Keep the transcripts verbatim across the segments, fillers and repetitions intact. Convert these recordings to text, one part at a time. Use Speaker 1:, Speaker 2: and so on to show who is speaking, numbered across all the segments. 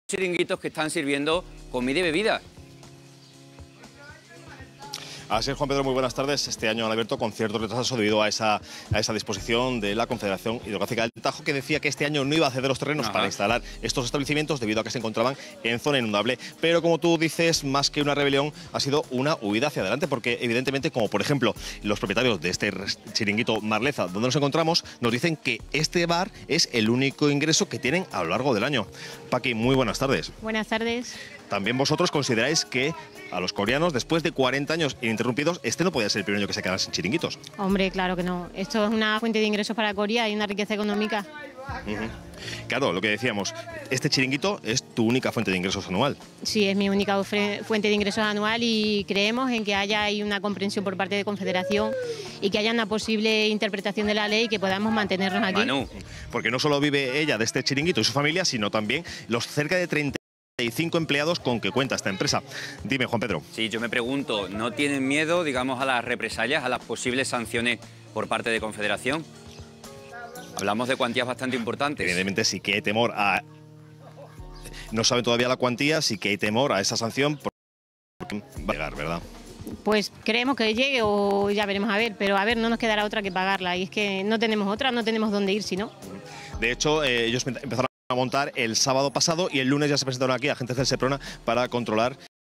Speaker 1: chiringuitos que están sirviendo comida y bebida.
Speaker 2: Así es, Juan Pedro, muy buenas tardes. Este año han abierto con cierto retraso debido a esa, a esa disposición de la Confederación Hidrográfica del Tajo, que decía que este año no iba a ceder los terrenos Ajá. para instalar estos establecimientos debido a que se encontraban en zona inundable. Pero como tú dices, más que una rebelión, ha sido una huida hacia adelante, porque evidentemente, como por ejemplo los propietarios de este chiringuito Marleza, donde nos encontramos, nos dicen que este bar es el único ingreso que tienen a lo largo del año. Paqui, muy buenas tardes.
Speaker 3: Buenas tardes.
Speaker 2: También vosotros consideráis que a los coreanos, después de cuarenta años ininterrumpidos, este no podía ser el primer año que se quedara sin chiringuitos.
Speaker 3: Hombre, claro que no. Esto es una fuente de ingresos para Corea y una riqueza económica.
Speaker 2: Uh-huh. Claro, lo que decíamos, este chiringuito es tu única fuente de ingresos anual.
Speaker 3: Sí, es mi única fuente de ingresos anual y creemos en que haya ahí una comprensión por parte de Confederación y que haya una posible interpretación de la ley y que podamos mantenernos aquí.
Speaker 2: Manu, porque no solo vive ella de este chiringuito y su familia, sino también los cerca de treinta y cinco empleados con que cuenta esta empresa. Dime, Juan Pedro.
Speaker 1: Sí, yo me pregunto, ¿no tienen miedo, digamos, a las represalias, a las posibles sanciones por parte de Confederación? Hablamos de cuantías bastante importantes.
Speaker 2: Evidentemente sí que hay temor a... No saben todavía la cuantía, sí que hay temor a esa sanción porque va a llegar, ¿verdad?
Speaker 3: Pues creemos que llegue o ya veremos a ver, pero a ver, no nos quedará otra que pagarla y es que no tenemos otra, no tenemos dónde ir, si no.
Speaker 2: De hecho, eh, ellos empezaron a montar el sábado pasado y el lunes ya se presentaron aquí agentes del Seprona para controlar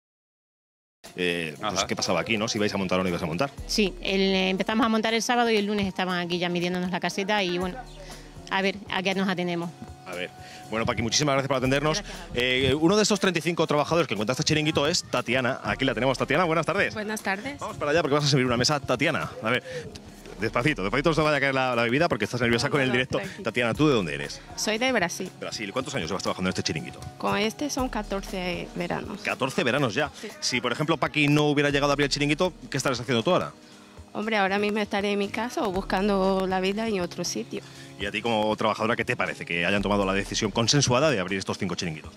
Speaker 2: eh, pues, qué pasaba aquí, ¿no? Si vais a montar o no ibais a montar.
Speaker 3: Sí, el, eh, empezamos a montar el sábado y el lunes estaban aquí ya midiéndonos la caseta y bueno, a ver a qué nos atenemos.
Speaker 2: A ver, bueno, Paqui, muchísimas gracias por atendernos. Eh, uno de estos treinta y cinco trabajadores que encuentra este chiringuito es Tatiana. Aquí la tenemos. Tatiana, buenas tardes.
Speaker 4: Buenas tardes.
Speaker 2: Vamos para allá porque vas a servir una mesa. Tatiana, a ver, despacito, despacito no se vaya a caer la, la bebida porque estás nerviosa no, con el directo. Tranquilo. Tatiana, ¿tú de dónde eres?
Speaker 4: Soy de Brasil.
Speaker 2: Brasil. ¿Cuántos años llevas trabajando en este chiringuito?
Speaker 4: Con este son catorce veranos.
Speaker 2: catorce veranos ya.
Speaker 4: Sí.
Speaker 2: Si, por ejemplo, Paqui no hubiera llegado a abrir el chiringuito, ¿qué estarías haciendo tú ahora?
Speaker 4: Hombre, ahora mismo estaré en mi casa o buscando la vida en otro sitio.
Speaker 2: ¿Y a ti como trabajadora qué te parece que hayan tomado la decisión consensuada de abrir estos cinco chiringuitos?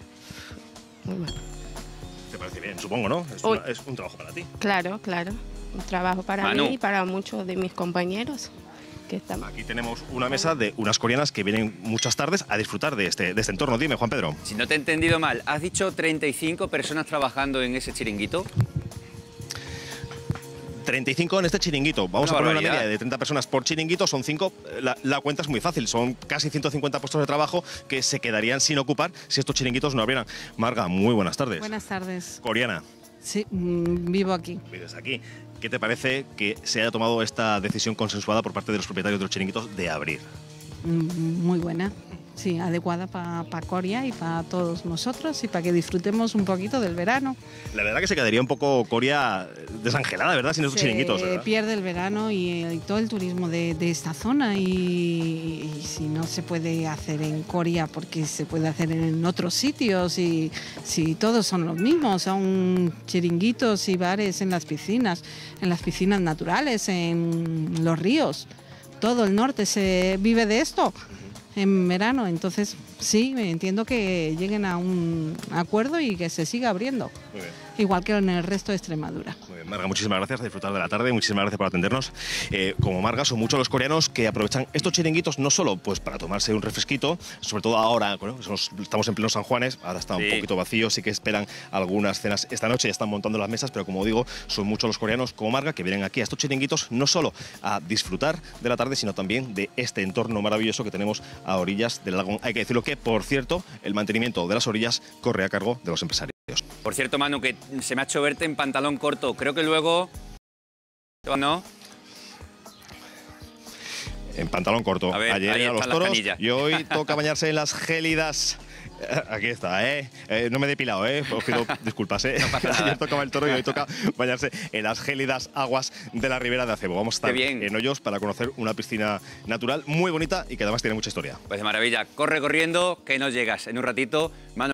Speaker 4: Muy bueno.
Speaker 2: ¿Te parece bien? Supongo, ¿no? Es, una, es un trabajo para ti.
Speaker 4: Claro, claro. Un trabajo para
Speaker 1: Manu.
Speaker 4: mí y para muchos de mis compañeros que están.
Speaker 2: Aquí tenemos una mesa de unas coreanas que vienen muchas tardes a disfrutar de este, de este entorno. Dime, Juan Pedro.
Speaker 1: Si no te he entendido mal, ¿has dicho treinta y cinco personas trabajando en ese chiringuito?
Speaker 2: treinta y cinco en este chiringuito. Vamos
Speaker 1: Una
Speaker 2: a poner
Speaker 1: barbaridad.
Speaker 2: una media de treinta personas por chiringuito, son cinco. La, la cuenta es muy fácil, son casi ciento cincuenta puestos de trabajo que se quedarían sin ocupar si estos chiringuitos no abrieran. Marga, muy buenas tardes.
Speaker 5: Buenas tardes.
Speaker 2: Coreana.
Speaker 5: Sí, mmm, vivo aquí.
Speaker 2: Vives aquí. ¿Qué te parece que se haya tomado esta decisión consensuada por parte de los propietarios de los chiringuitos de abrir?
Speaker 5: Mm, muy buena. Sí, adecuada para pa Corea y para todos nosotros y para que disfrutemos un poquito del verano.
Speaker 2: La verdad que se quedaría un poco Corea desangelada, ¿verdad? Sin esos
Speaker 5: se
Speaker 2: chiringuitos, ¿verdad?
Speaker 5: pierde el verano y, y todo el turismo de, de esta zona y, y si no se puede hacer en Corea porque se puede hacer en otros sitios y si todos son los mismos, son chiringuitos y bares en las piscinas, en las piscinas naturales, en los ríos. Todo el norte se vive de esto. En verano, entonces sí, entiendo que lleguen a un acuerdo y que se siga abriendo,
Speaker 2: Muy bien.
Speaker 5: igual que en el resto de Extremadura.
Speaker 2: Muy bien, Marga, muchísimas gracias, a disfrutar de la tarde, muchísimas gracias por atendernos. Eh, como Marga, son muchos los coreanos que aprovechan estos chiringuitos no solo pues para tomarse un refresquito, sobre todo ahora, bueno, estamos en pleno San Juanes, ahora está un
Speaker 1: Sí.
Speaker 2: poquito vacío, sí que esperan algunas cenas esta noche, ya están montando las mesas, pero como digo, son muchos los coreanos como Marga que vienen aquí a estos chiringuitos no solo a disfrutar de la tarde, sino también de este entorno maravilloso que tenemos a orillas del lago. Hay que decirlo que, por cierto, el mantenimiento de las orillas corre a cargo de los empresarios.
Speaker 1: Por cierto, Manu, que se me ha hecho verte en pantalón corto. Creo que luego... ¿No?
Speaker 2: En pantalón corto.
Speaker 1: A ver,
Speaker 2: Ayer
Speaker 1: ahí
Speaker 2: a los
Speaker 1: están las
Speaker 2: toros
Speaker 1: canillas.
Speaker 2: y hoy toca bañarse en las gélidas. Aquí está, ¿eh? ¿eh? No me he depilado, ¿eh? Os pido disculpas, ¿eh?
Speaker 1: No pasa nada.
Speaker 2: Ayer tocaba el toro y hoy toca bañarse en las gélidas aguas de la Ribera de Acebo. Vamos a estar
Speaker 1: Qué bien.
Speaker 2: en Hoyos para conocer una piscina natural muy bonita y que además tiene mucha historia.
Speaker 1: Pues de maravilla. Corre corriendo, que no llegas. En un ratito, Manu.